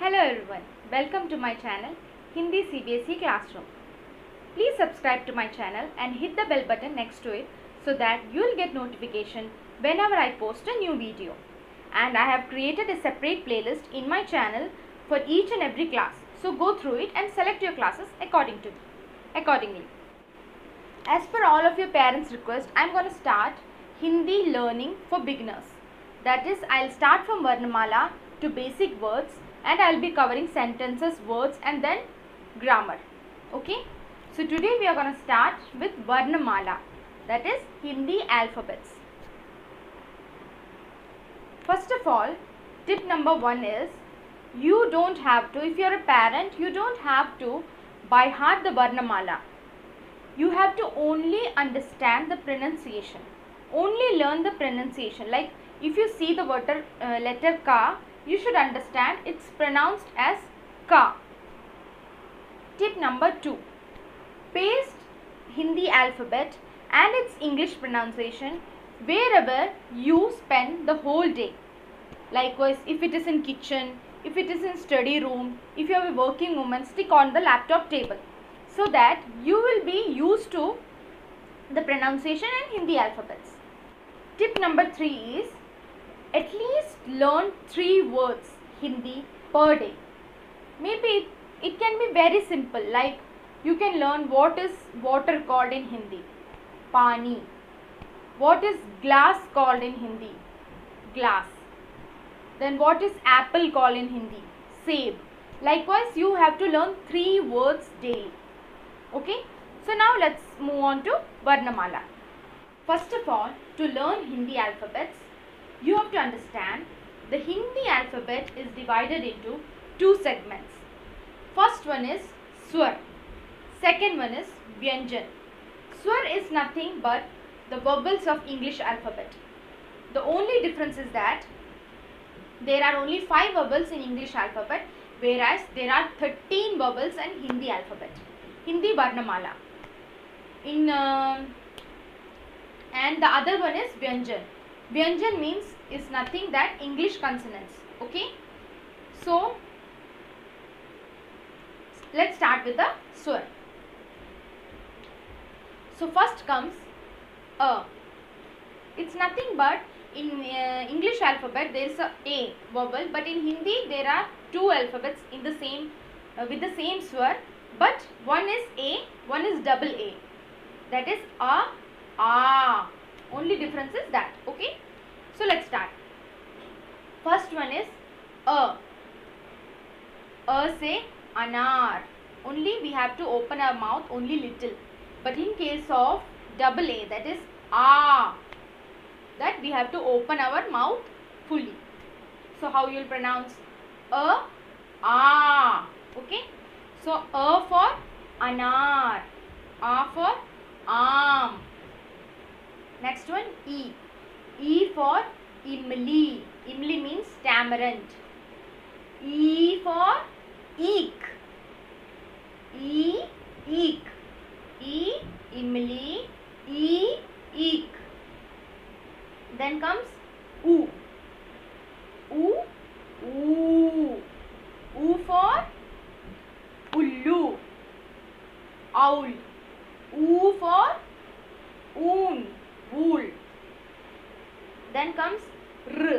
Hello everyone, welcome to my channel Hindi CBSE Classroom. Please subscribe to my channel and hit the bell button next to it so that you will get notification whenever I post a new video. And I have created a separate playlist in my channel for each and every class. So go through it and select your classes accordingly. As per all of your parents' request, I am going to start Hindi learning for beginners. That is, I will start from Varnamala to basic words and I will be covering sentences, words and then grammar. Okay. So today we are going to start with Varnamala, that is Hindi alphabets. First of all, tip number 1 is you don't have to, if you are a parent, you don't have to by heart the Varnamala. You have to only understand the pronunciation, only learn the pronunciation. Like if you see the letter Ka, you should understand it's pronounced as Ka. Tip number 2, paste Hindi alphabet and its English pronunciation wherever you spend the whole day. Likewise, if it is in kitchen, if it is in study room, if you are a working woman, stick on the laptop table, so that you will be used to the pronunciation in Hindi alphabets. Tip number 3 is at least learn 3 words Hindi per day. Maybe it can be very simple, like you can learn what is water called in Hindi, Pani. What is glass called in Hindi, glass. Then what is apple called in Hindi, Seb. Likewise, you have to learn 3 words daily. Okay, so now let's move on to Varnamala. First of all, to learn Hindi alphabets, you have to understand the Hindi alphabet is divided into 2 segments. First one is Swar, second one is Vyanjan. Swar is nothing but the vowels of English alphabet. The only difference is that there are only 5 vowels in English alphabet, whereas there are 13 vowels in Hindi alphabet. Hindi Varnamala. And the other one is Vyanjan. Vyanjan means is nothing that English consonants. Okay. So let's start with the Swar. So first comes A. It's nothing but in English alphabet there is a vowel, but in Hindi there are 2 alphabets in the same with the same Swar. But one is A, one is double A. That is A. Only difference is that. Okay. So let's start. First one is A. A say Anar. Only we have to open our mouth only little. But in case of double A, that is A, that we have to open our mouth fully. So how you will pronounce A? Okay. So, A for Anar, A for Aam. Next one, E. E for Imli. Imli means tamarind. E for Eek. Eek. E, Imli, Eek. Then comes Oo. Oo for Ullu, owl. Oo for oon, wool. Then comes R.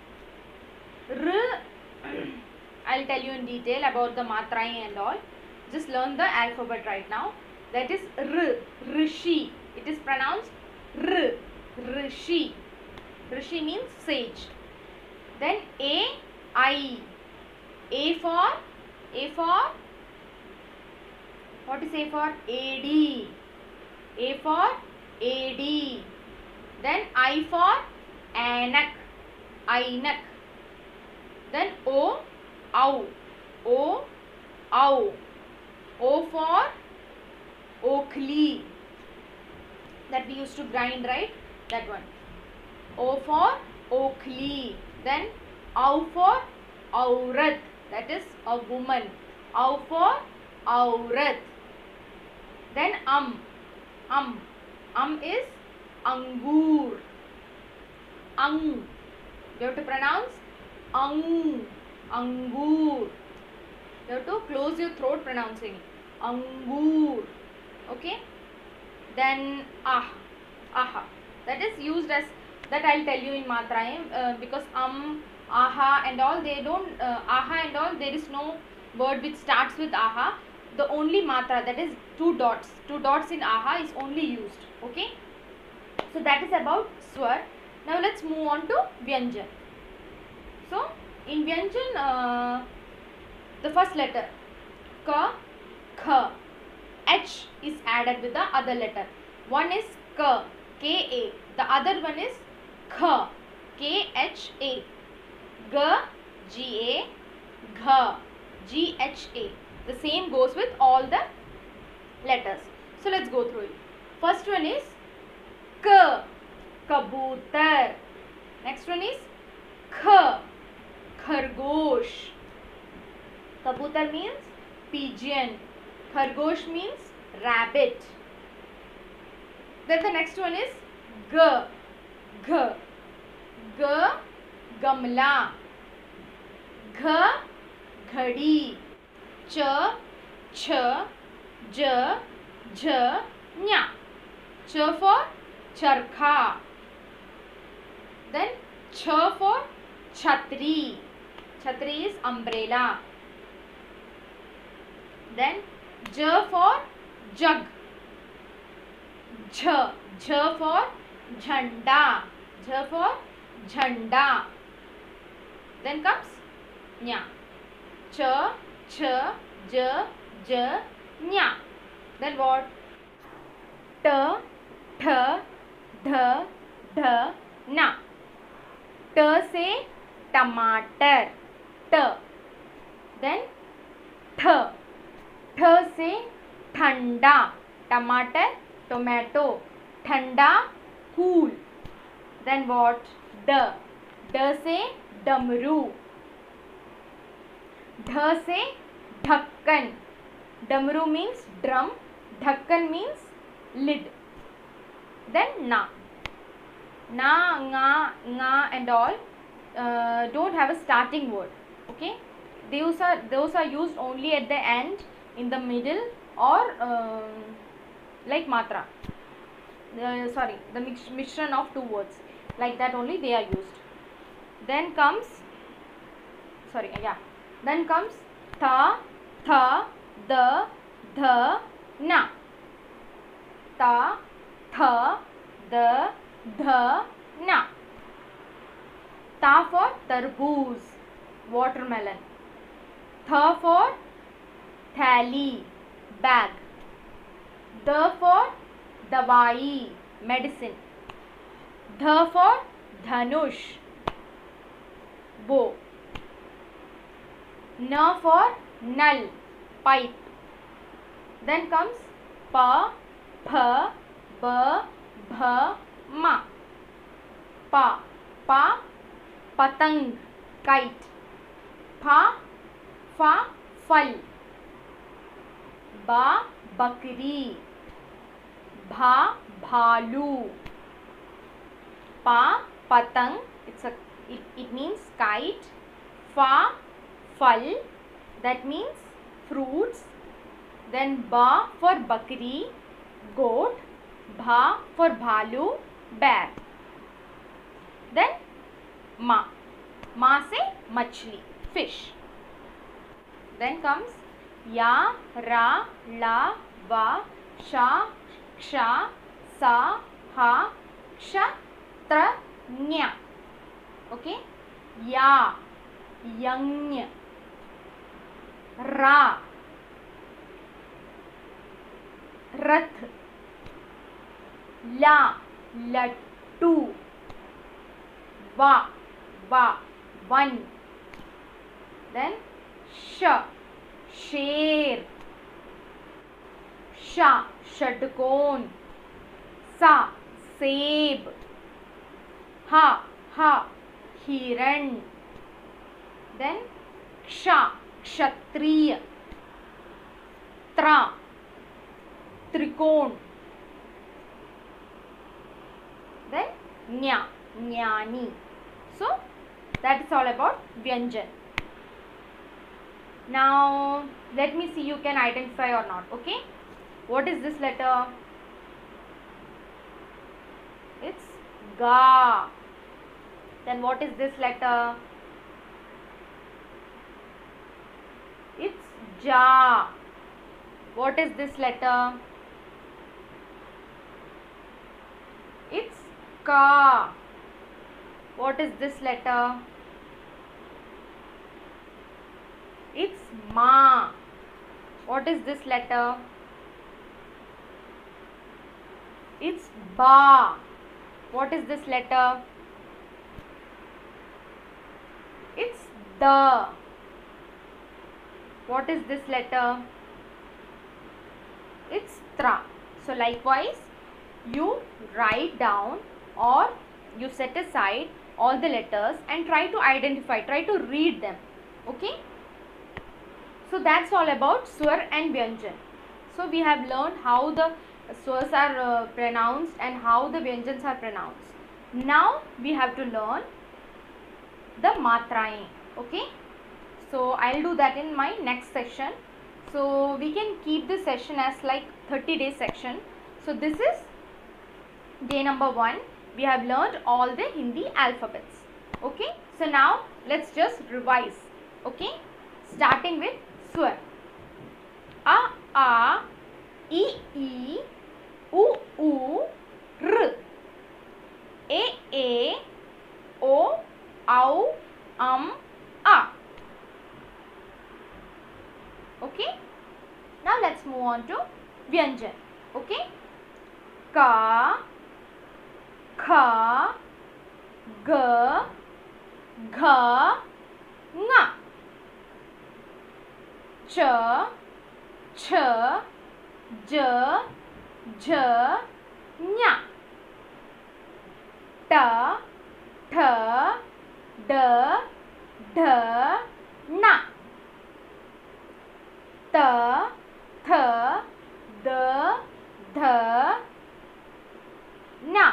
I'll tell you in detail about the matrai and all. Just learn the alphabet right now. That is R. Rishi. It is pronounced R. Rishi. Rishi means sage. Then I. A for what is A for? AD. A for AD. Then I for Anak. Then O, Ow. O for Oakley. That we used to grind, right? That one. O for Oakley. Then Ow for Aurat. That is a woman. Ow for Aurat. Then is Angur. You have to pronounce Angur. You have to close your throat pronouncing angur. Okay. Then aha. That is used as, that I'll tell you in matra, because aha and all, they don't aha and all, there is no word which starts with aha. The only matra, that is two dots in aha is only used. Okay. So that is about swar. Now let's move on to vyanjan. So in vyanjan, the first letter ka, kha, h is added with the other letter. One is ka, ka. The other one is kha, kha. Ga, ga, gha, gha. The same goes with all the letters. So let's go through it. First one is ka, kabootar. Next one is kha, khargosh. Kabootar means pigeon. Khargosh means rabbit. Then the next one is ga, gha, ga, gamla, gha, ghadi, cha, cha, ja, jha, nya. Cha for charkha. Then cha for chhatri. Chhatri is umbrella. Then ja for jug. Jha, jha for jhanda. Jha for jhanda. Then comes nya. Cha, cha, ja, ja, nya. Then what? Ta, tha, dha, dha, na. Ta say tomato. Ta. Then tha. Tha say thanda. Tomato. Thanda, cool. Then what? Da. Da say damru. Dha say dhakkan. Damru means drum. Dhakkan means lid. Then na. Na, nga and all don't have a starting word. Okay. Those are used only at the end, in the middle, or like matra. Sorry, the mixture of two words. Like that only they are used. Then comes, then comes tha, tha, da, dha, na. Ta, tha, da, dha, na. Ta for tarboos, watermelon. Tha for thali, bag. Da for dawai, medicine. Dha for dhanush, bow. Na for nal, pipe. Then comes pa, pha, ba, bha, ma. Pa, patang, kite. Pha, fa, fal. Ba, bakri. Bha, bhalu. Pa, patang, it means kite. Fa, fal, that means fruits. Then ba for bakri, goat. Bha for bhalu, bear. Then ma say machli, fish. Then comes ya, ra, la, va, sha, ksha, sa, ha, ksha, tra, nya. Okay. Ya, yang. Ra, rath. La, lattu. Va, one. Then sha, sher. Sha, shadkon. Sa, seb. Ha, hiran. Then ksha, kshatriya. Tra, trikon. Then nya, jnani. So that is all about vyanjan. Now let me see you can identify or not. Okay, what is this letter? It's ga. Then what is this letter? It's ja. What is this letter? It's ka. What is this letter? It's ma. What is this letter? It's ba. What is this letter? It's the. What is this letter? It's tra. So likewise, you write down or you set aside all the letters and try to identify, try to read them. Okay. So that's all about swar and vyanjan. So we have learned how the swars are pronounced and how the vyanjans are pronounced. Now we have to learn the matraएं. Okay. So I'll do that in my next session. So we can keep this session as like 30-day section. So this is day number 1. We have learned all the Hindi alphabets. Okay. So now let's just revise. Okay. Starting with swar. A, I, U, R. A, O, A. Okay. Now let's move on to vyanjan. Okay. Ka, kha, ga, gha, nga. Cha, cha, ja, ja, nya. Ta, tha, da, dha, na. Ta, tha, da, dha, na.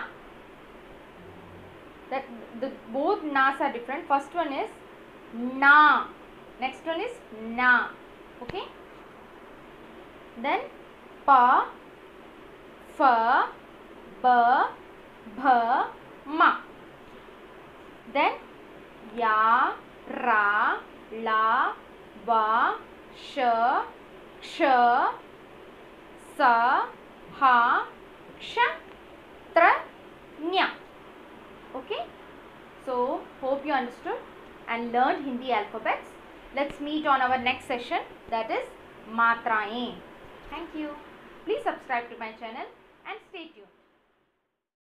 That both nas are different. First one is na. Next one is na. Okay. Then pa, fa, ba, bha, ma. Then ya, ra, la, va, sh, ksha, sa, ha, ksha, tra, nya. Okay. So hope you understood and learned Hindi alphabets. Let's meet on our next session, that is matraएं. Thank you. Please subscribe to my channel and stay tuned.